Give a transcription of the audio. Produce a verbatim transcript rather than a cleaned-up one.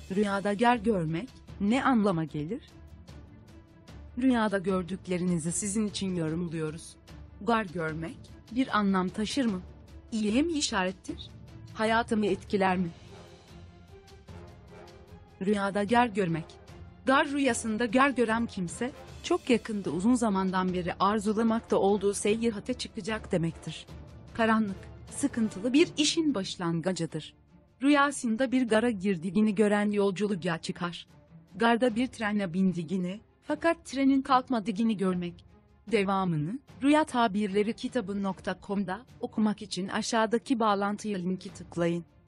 Rüyada gar görmek ne anlama gelir? Rüyada gördüklerinizi sizin için yorumluyoruz. Gar görmek bir anlam taşır mı? İyiye mi işarettir? Hayatımı etkiler mi? Rüyada gar görmek. Gar rüyasında gar gören kimse, çok yakında uzun zamandan beri arzulamakta olduğu seyahate çıkacak demektir. Karanlık, sıkıntılı bir işin başlangıcıdır. Rüyasında bir gara girdiğini gören yolculuğa çıkar. Garda bir trene bindiğini, fakat trenin kalkmadığını görmek. Devamını, Rüya Tabirleri kitabı nokta com'da okumak için aşağıdaki bağlantıya linki tıklayın.